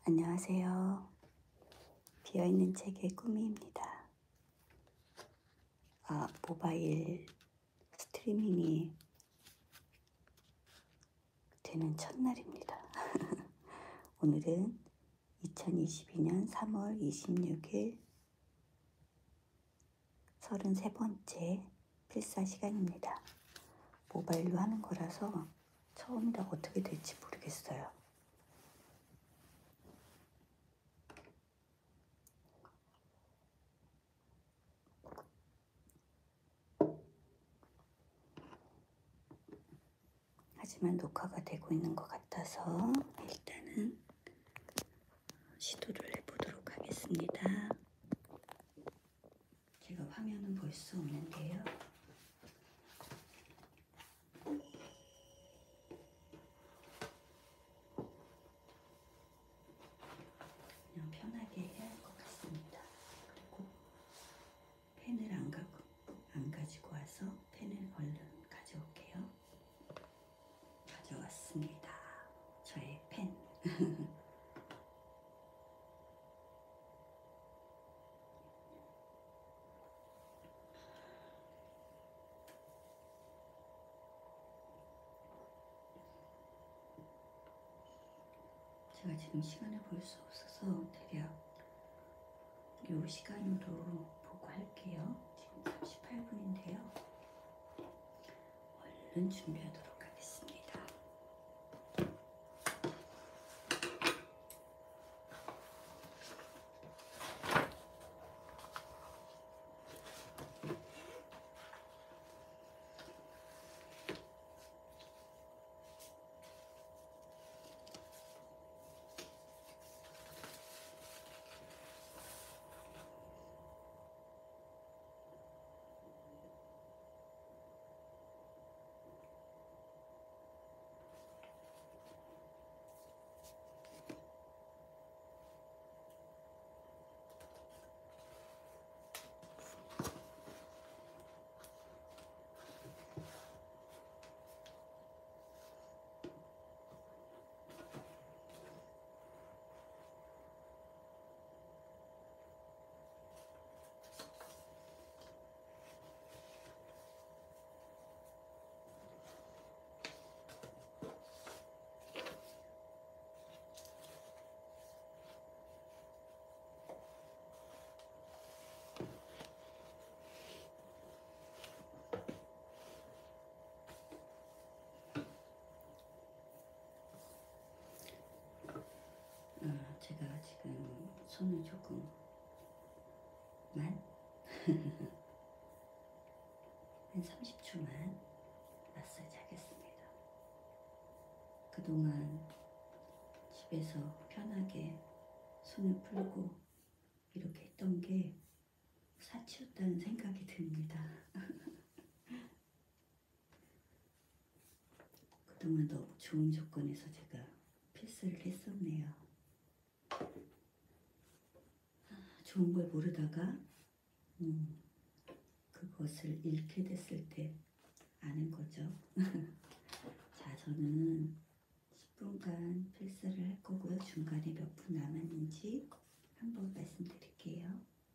안녕하세요. 비어있는 책의 꾸미입니다. 모바일 스트리밍이 되는 첫날입니다. 오늘은 2022년 3월 26일 33번째 필사 시간입니다. 모바일로 하는 거라서 처음이라 어떻게 될지 모르겠어요. 하지만 녹화가 되고 있는 것 같아서 일단은 시도를 해보도록 하겠습니다. 제가 화면은 볼 수 없는데요. 그냥 편하게 해야 할 것 같습니다. 그리고 펜을 안 가지고 와서 펜을 얼른 가져올게요. 가져왔습니다. 저의 펜. 제가 지금 시간을 볼 수 없어서 대략 이 시간으로 보고 할게요. 지금 38분인데요. 얼른 준비하도록 하겠습니다. 제가 지금 손을 조금만 한 30초만 마사지 하겠습니다. 그동안 집에서 편하게 손을 풀고 이렇게 했던 게 사치였다는 생각이 듭니다. 그동안 너무 좋은 조건에서 제가 필사를 했었네요. 좋은 걸 모르다가 그것을 잃게 됐을 때 아는 거죠. 자, 저는 10분간 필사를 할 거고요. 중간에 몇 분 남았는지 한번 말씀드릴게요.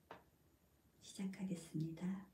시작하겠습니다.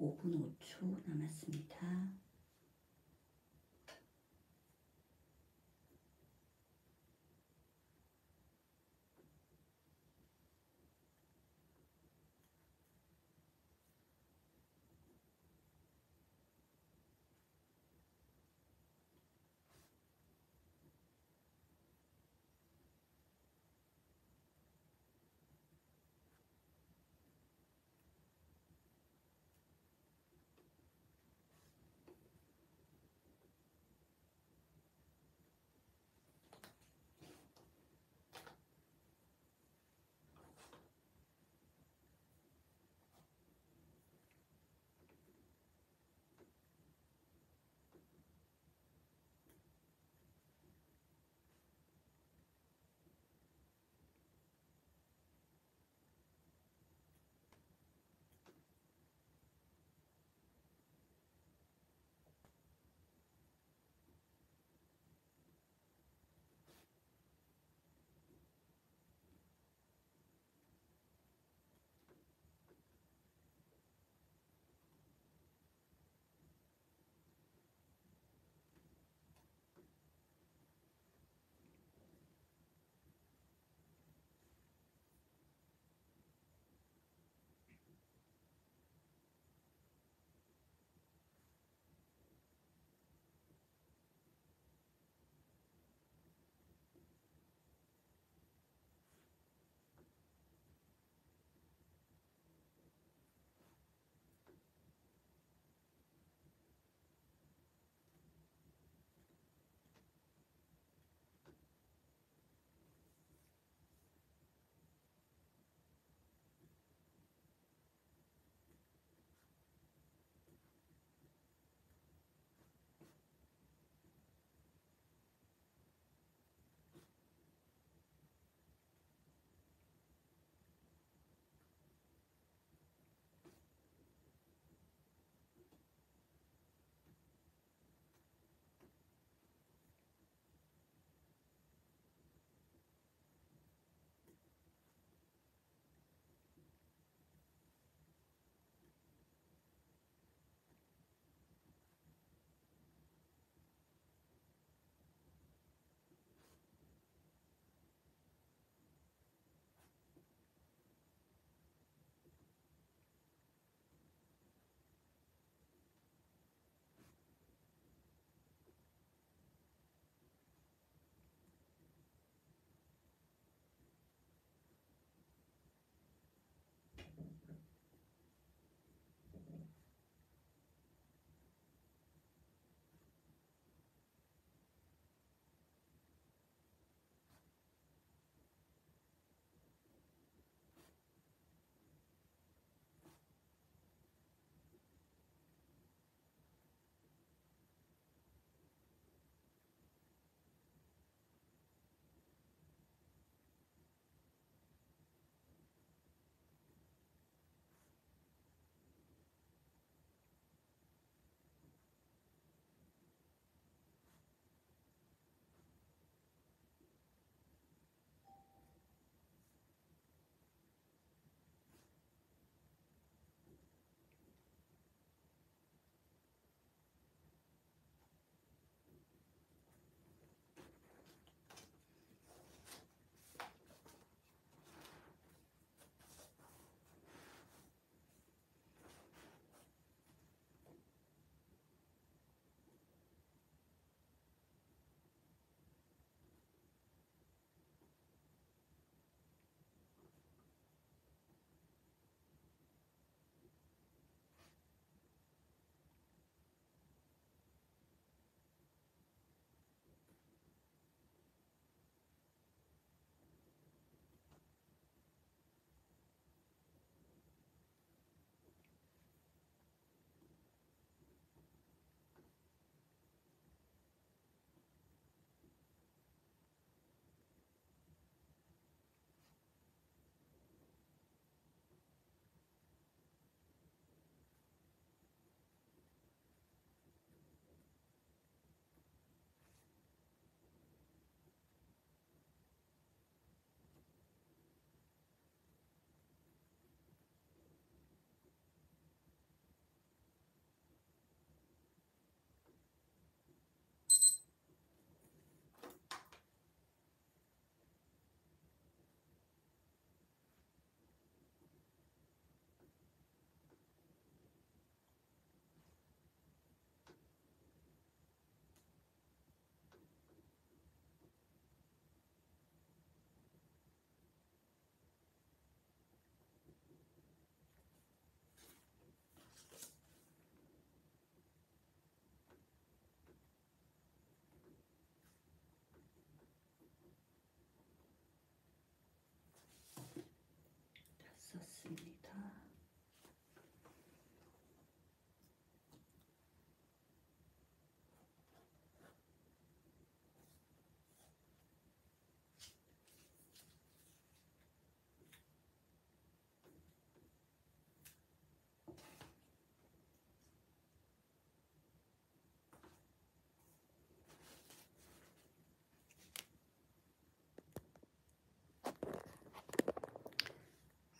5분 5초 남았습니다.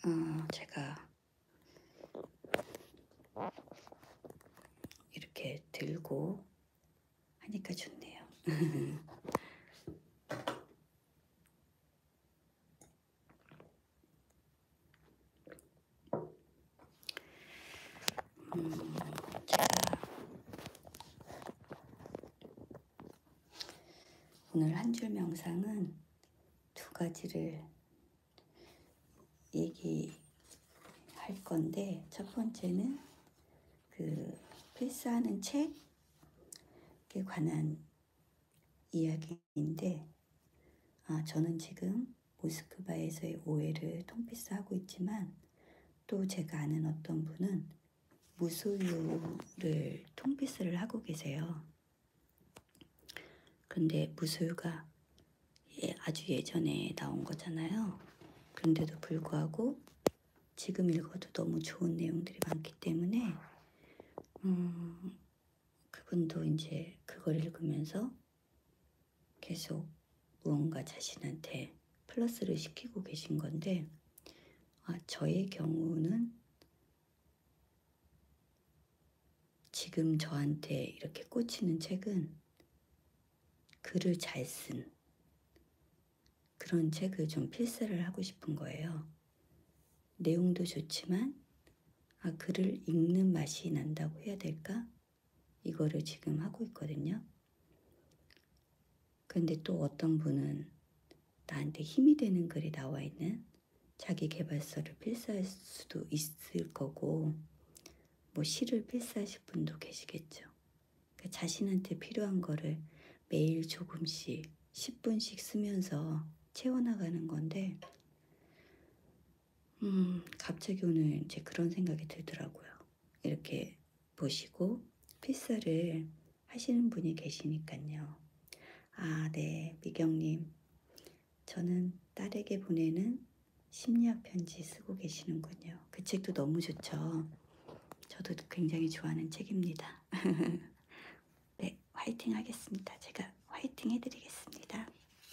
제가 이렇게 들고 하니까 좋네요. 제가 오늘 한 줄 명상은 두 가지를 얘기할 건데, 첫 번째는 그 필사하는 책에 관한 이야기인데, 저는 지금 모스크바에서의 오해를 통필사하고 있지만, 또 제가 아는 어떤 분은 무소유를 통필사를 하고 계세요. 근데 무소유가 아주 예전에 나온 거잖아요. 그런데도 불구하고 지금 읽어도 너무 좋은 내용들이 많기 때문에 그분도 이제 그걸 읽으면서 계속 무언가 자신한테 플러스를 시키고 계신 건데, 저의 경우는 지금 저한테 이렇게 꽂히는 책은 글을 잘 쓴 그런 책을 좀 필사를 하고 싶은 거예요. 내용도 좋지만 글을 읽는 맛이 난다고 해야 될까? 이거를 지금 하고 있거든요. 근데 또 어떤 분은 나한테 힘이 되는 글이 나와 있는 자기 개발서를 필사할 수도 있을 거고, 뭐 시를 필사하실 분도 계시겠죠. 그러니까 자신한테 필요한 거를 매일 조금씩 10분씩 쓰면서 채워나가는 건데, 갑자기 오늘 이제 그런 생각이 들더라고요. 이렇게 보시고 필사를 하시는 분이 계시니까요. 네, 미경님. 저는 딸에게 보내는 심리학 편지 쓰고 계시는군요. 그 책도 너무 좋죠. 저도 굉장히 좋아하는 책입니다. 네, 화이팅 하겠습니다. 제가 화이팅 해드리겠습니다.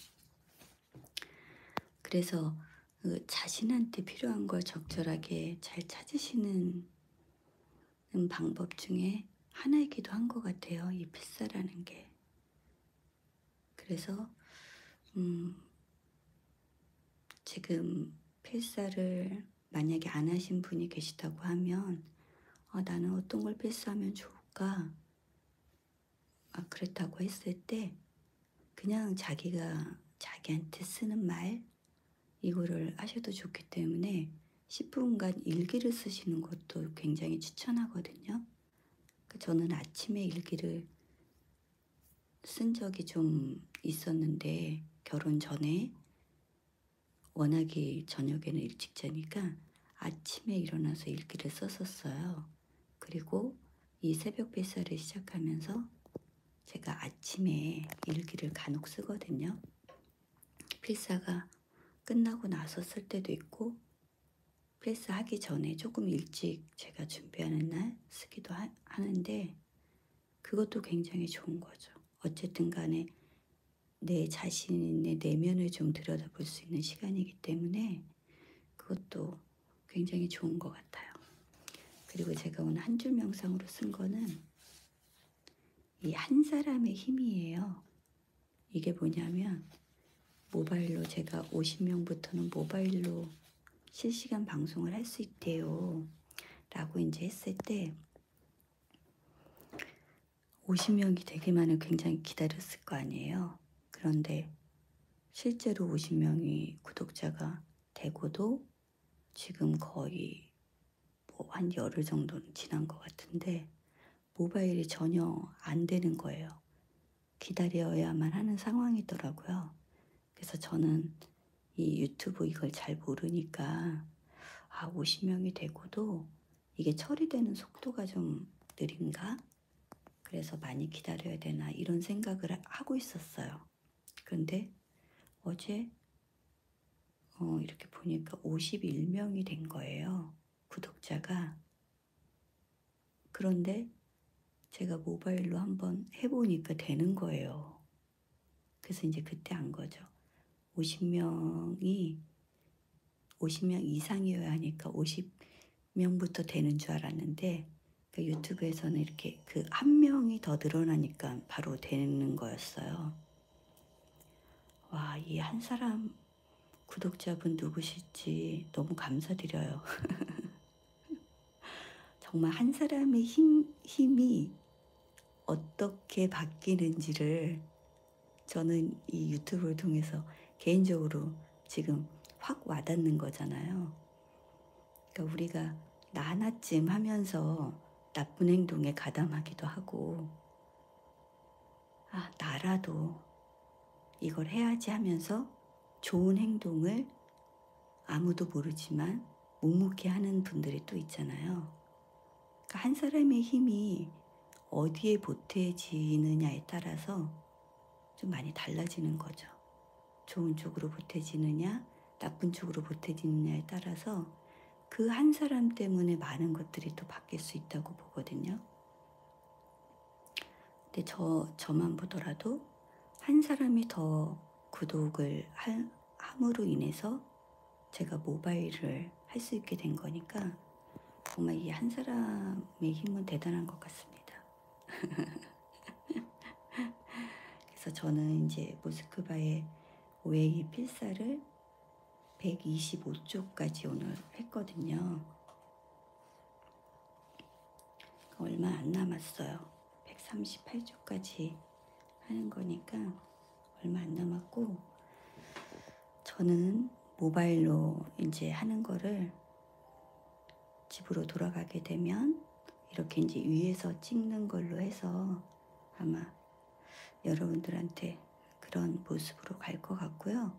그래서 자신한테 필요한 걸 적절하게 잘 찾으시는 방법 중에 하나이기도 한 것 같아요. 이 필사라는 게. 그래서 지금 필사를 만약에 안 하신 분이 계시다고 하면 나는 어떤 걸 필사하면 좋을까? 그랬다고 했을 때 그냥 자기가 자기한테 쓰는 말 이거를 하셔도 좋기 때문에 10분간 일기를 쓰시는 것도 굉장히 추천하거든요. 저는 아침에 일기를 쓴 적이 좀 있었는데, 결혼 전에 워낙에 저녁에는 일찍 자니까 아침에 일어나서 일기를 썼었어요. 그리고 이 새벽 필사를 시작하면서 제가 아침에 일기를 간혹 쓰거든요. 필사가 끝나고 나서 쓸 때도 있고, 필사하기 전에 조금 일찍 제가 준비하는 날 쓰기도 하는데, 그것도 굉장히 좋은 거죠. 어쨌든 간에 내 자신의 내면을 좀 들여다볼 수 있는 시간이기 때문에 그것도 굉장히 좋은 것 같아요. 그리고 제가 오늘 한 줄 명상으로 쓴 거는 이 한 사람의 힘이에요. 이게 뭐냐면, 모바일로 제가 50명부터는 모바일로 실시간 방송을 할 수 있대요 라고 이제 했을 때 50명이 되기만을 굉장히 기다렸을 거 아니에요. 그런데 실제로 50명이 구독자가 되고도 지금 거의 뭐 한 열흘 정도는 지난 것 같은데 모바일이 전혀 안 되는 거예요. 기다려야만 하는 상황이더라고요. 그래서 저는 이 유튜브 이걸 잘 모르니까 50명이 되고도 이게 처리되는 속도가 좀 느린가? 그래서 많이 기다려야 되나 이런 생각을 하고 있었어요. 그런데 어제 이렇게 보니까 51명이 된 거예요. 구독자가. 그런데 제가 모바일로 한번 해보니까 되는 거예요. 그래서 이제 그때 안 거죠. 50명이 50명 이상이어야 하니까 50명부터 되는 줄 알았는데 그 유튜브에서는 이렇게 그 한 명이 더 늘어나니까 바로 되는 거였어요. 와, 이 한 사람 구독자분 누구실지 너무 감사드려요. 정말 한 사람의 힘이 어떻게 바뀌는지를 저는 이 유튜브를 통해서 개인적으로 지금 확 와닿는 거잖아요. 그러니까 우리가 나 하나쯤 하면서 나쁜 행동에 가담하기도 하고, 아, 나라도 이걸 해야지 하면서 좋은 행동을 아무도 모르지만 묵묵히 하는 분들이 또 있잖아요. 그러니까 한 사람의 힘이 어디에 보태지느냐에 따라서 좀 많이 달라지는 거죠. 좋은 쪽으로 보태지느냐, 나쁜 쪽으로 보태지느냐에 따라서 그 한 사람 때문에 많은 것들이 또 바뀔 수 있다고 보거든요. 근데 저만 보더라도 한 사람이 더 구독을 함으로 인해서 제가 모바일을 할 수 있게 된 거니까 정말 이 한 사람의 힘은 대단한 것 같습니다. 그래서 저는 이제 모스크바의 오웨이 필사를 125쪽까지 오늘 했거든요. 얼마 안 남았어요. 138쪽까지 하는 거니까 얼마 안 남았고, 저는 모바일로 이제 하는 거를 집으로 돌아가게 되면 이렇게 이제 위에서 찍는 걸로 해서 아마 여러분들한테 그런 모습으로 갈 것 같고요.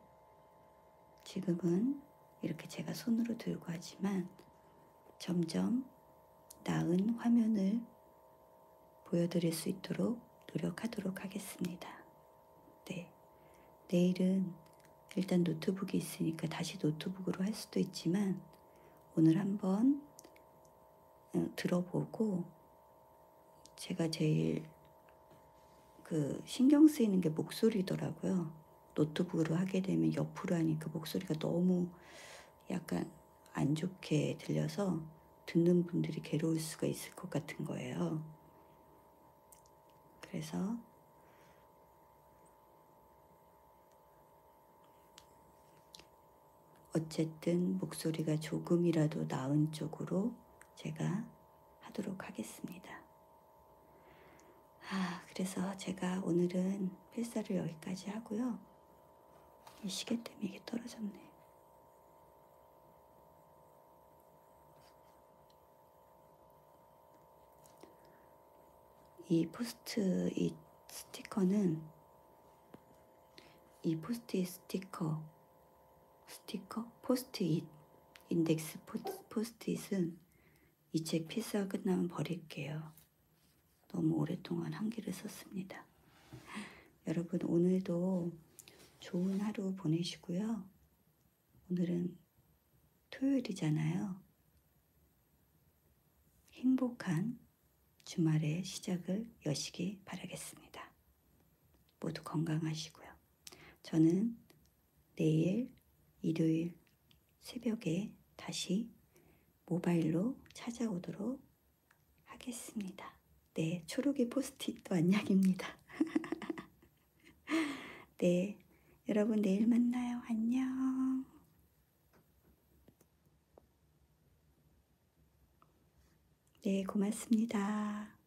지금은 이렇게 제가 손으로 들고 하지만 점점 나은 화면을 보여드릴 수 있도록 노력하도록 하겠습니다. 네. 내일은 일단 노트북이 있으니까 다시 노트북으로 할 수도 있지만 오늘 한번 들어보고, 제가 제일 그 신경 쓰이는 게 목소리더라고요. 노트북으로 하게 되면 옆으로 하니까 목소리가 너무 약간 안 좋게 들려서 듣는 분들이 괴로울 수가 있을 것 같은 거예요. 그래서 어쨌든 목소리가 조금이라도 나은 쪽으로 제가 하도록 하겠습니다. 그래서 제가 오늘은 필사를 여기까지 하고요. 이 시계 때문에 이게 떨어졌네. 이 포스트잇 스티커는 이 포스트잇 포스트잇 인덱스 포스트잇은 이 책 필사가 끝나면 버릴게요. 너무 오랫동안 한 개를 썼습니다. 여러분 오늘도 좋은 하루 보내시고요. 오늘은 토요일이잖아요. 행복한 주말의 시작을 여시기 바라겠습니다. 모두 건강하시고요. 저는 내일 일요일 새벽에 다시 모바일로 찾아오도록 하겠습니다. 네, 초록이 포스트잇도 안녕입니다. 네, 여러분 내일 만나요. 안녕. 네, 고맙습니다.